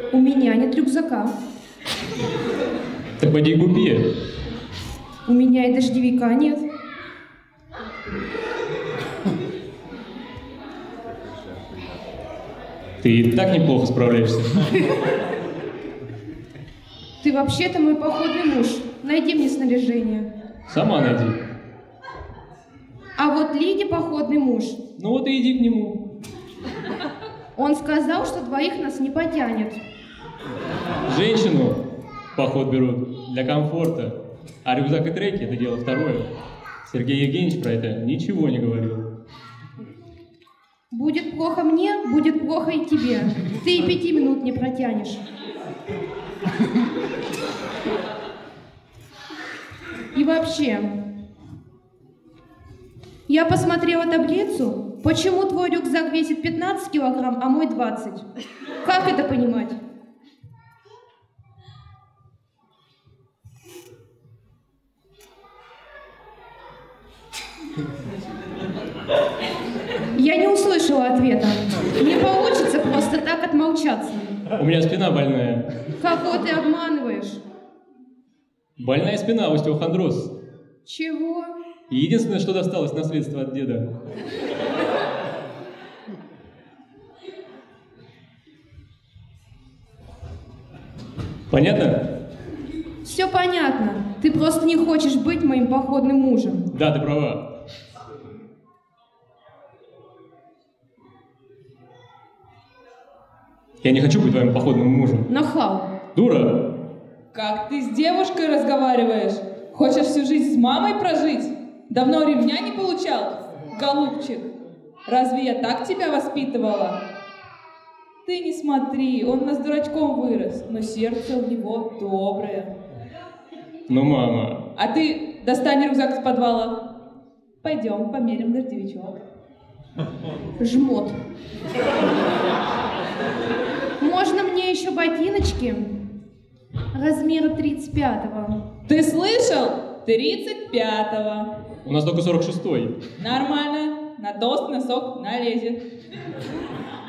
У меня нет рюкзака. Так поди купи. У меня и дождевика нет. Ты и так неплохо справляешься. Ты вообще-то мой походный муж. Найди мне снаряжение. Сама найди. А вот Лиде походный муж. Ну вот и иди к нему. Он сказал, что двоих нас не потянет. Женщину в поход берут для комфорта, а рюкзак и треки — это дело второе. Сергей Евгеньевич про это ничего не говорил. Будет плохо мне, будет плохо и тебе. Ты и 5 минут не протянешь. И вообще, я посмотрела таблицу, почему твой рюкзак весит 15 килограмм, а мой 20. Как это понимать? Я не услышала ответа. Не получится просто так отмолчаться. У меня спина больная. Кого ты обманываешь? Больная спина, остеохондроз. Чего? И единственное, что досталось наследство от деда. Понятно? Все понятно. Ты просто не хочешь быть моим походным мужем. Да, ты права. Я не хочу быть твоим походным мужем. Нахал. Дура! Как ты с девушкой разговариваешь? Хочешь всю жизнь с мамой прожить? Давно ремня не получал? Голубчик, разве я так тебя воспитывала? Ты не смотри, он у нас дурачком вырос, но сердце у него доброе. Ну, мама. А ты достань рюкзак из подвала. Пойдем, померим дождевичок. Жмот. Можно мне еще ботиночки? Размера 35-го. Ты слышал? 35-го. У нас только 46-й. Нормально. На толстый носок налезет.